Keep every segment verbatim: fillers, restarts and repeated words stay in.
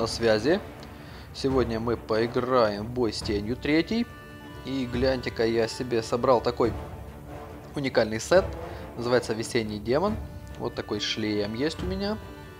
на связи. Сегодня мы поиграем в бой с тенью третий. И гляньте-ка, я себе собрал такой уникальный сет. Называется Весенний демон. Вот такой шлем есть у меня.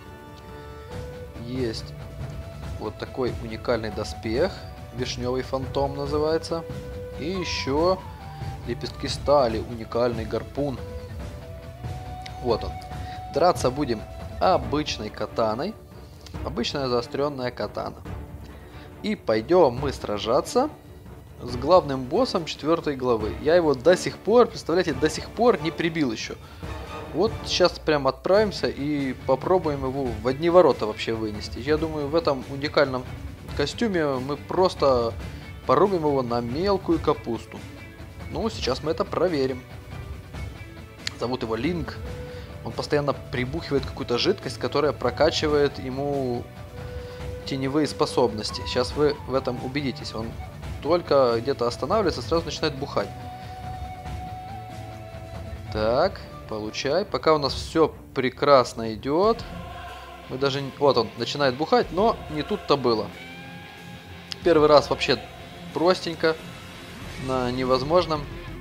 Есть вот такой уникальный доспех. Вишневый фантом называется. И еще лепестки стали. Уникальный гарпун. Вот он. Драться будем обычной катаной. Обычная заостренная катана. И пойдем мы сражаться с главным боссом четвертой главы. Я его до сих пор, представляете, до сих пор не прибил еще. Вот сейчас прям отправимся и попробуем его в одни ворота вообще вынести. Я думаю, в этом уникальном костюме мы просто порубим его на мелкую капусту. Ну, сейчас мы это проверим. Зовут его Линк. Он постоянно прибухивает какую-то жидкость, которая прокачивает ему теневые способности. Сейчас вы в этом убедитесь. Он только где-то останавливается, сразу начинает бухать. Так, получай. Пока у нас все прекрасно идет. Мы даже... Вот он, начинает бухать, но не тут-то было. Первый раз вообще простенько, на невозможном.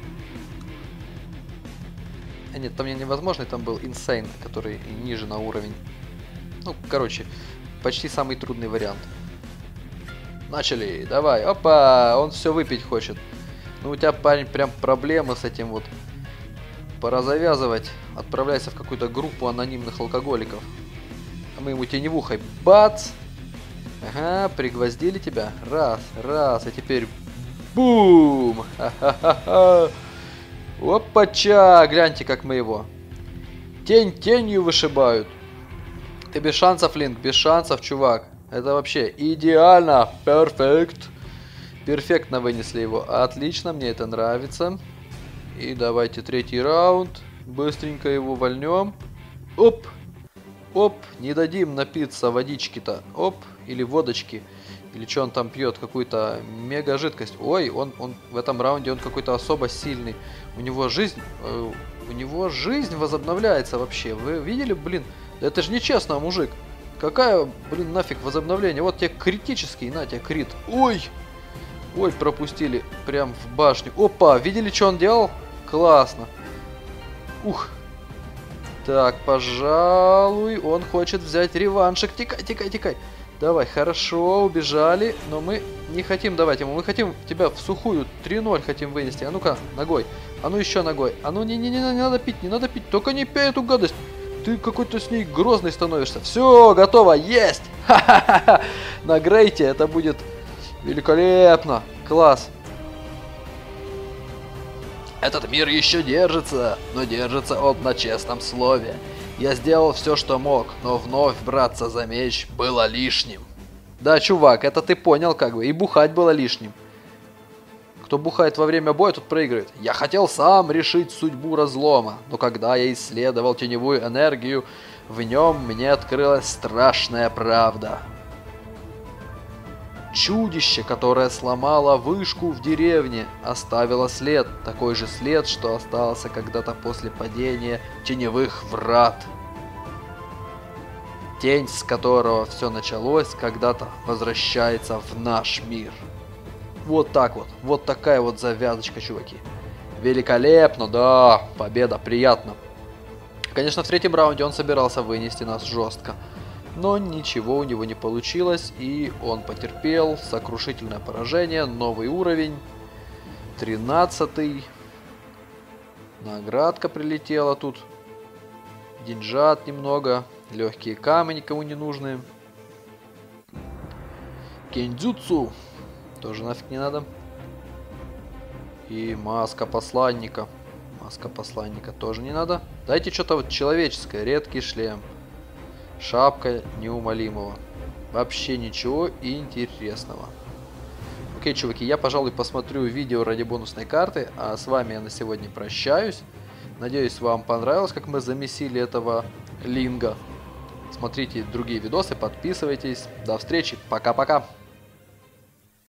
А нет, там не невозможный, там был Insane, который ниже на уровень. Ну, короче, почти самый трудный вариант. Начали, давай, опа, он все выпить хочет. Ну, у тебя, парень, прям проблемы с этим вот. Пора завязывать. Отправляйся в какую-то группу анонимных алкоголиков. А мы ему теневухой, бац! Ага, пригвоздили тебя. Раз, раз, и теперь бум! Ха-ха-ха-ха! Опача! Гляньте, как мы его. Тень тенью вышибают. Ты без шансов, Линк, без шансов, чувак. Это вообще идеально. Перфект. Перфектно вынесли его. Отлично, мне это нравится. И давайте третий раунд. Быстренько его вольнем. Оп. Оп. Не дадим напиться водички-то. Оп. Или водочки. Или что он там пьет? Какую-то мега жидкость. Ой, он, он в этом раунде он какой-то особо сильный. У него жизнь... Э, у него жизнь возобновляется вообще. Вы видели, блин? Это же нечестно, мужик. Какая, блин, нафиг возобновление? Вот тебе критический, на тебе крит. Ой! Ой, пропустили прям в башню. Опа, видели, что он делал? Классно. Ух. Так, пожалуй, он хочет взять реваншик. Тикай, тикай, тикай. Давай, хорошо, убежали, но мы не хотим давать ему. Мы хотим тебя в сухую три ноль хотим вынести. А ну-ка, ногой. А ну еще ногой. А ну не-не-не, не надо пить, не надо пить. Только не пей эту гадость. Ты какой-то с ней грозный становишься. Все, готово, есть! Ха-ха-ха! На грейте это будет великолепно. Класс. Этот мир еще держится, но держится он на честном слове. Я сделал все, что мог, но вновь браться за меч было лишним. Да, чувак, это ты понял как бы. И бухать было лишним. Кто бухает во время боя, тот проигрывает. Я хотел сам решить судьбу разлома, но когда я исследовал теневую энергию, в нем мне открылась страшная правда. Чудище, которое сломало вышку в деревне, оставило след, такой же след, что остался когда-то после падения теневых врат. Тень, с которого все началось, когда-то возвращается в наш мир. Вот так вот, вот такая вот завязочка, чуваки. Великолепно, да, победа, приятно. Конечно, в третьем раунде он собирался вынести нас жестко. Но ничего у него не получилось, и он потерпел сокрушительное поражение, новый уровень, тринадцатый. Наградка прилетела тут, деньжат немного, легкие камни никому не нужны. Кендзюцу тоже нафиг не надо. И маска посланника, маска посланника тоже не надо. Дайте что-то вот человеческое, редкий шлем. Шапка неумолимого. Вообще ничего интересного. Окей, чуваки, я, пожалуй, посмотрю видео ради бонусной карты. А с вами я на сегодня прощаюсь. Надеюсь, вам понравилось, как мы замесили этого Линга. Смотрите другие видосы, подписывайтесь. До встречи. Пока-пока.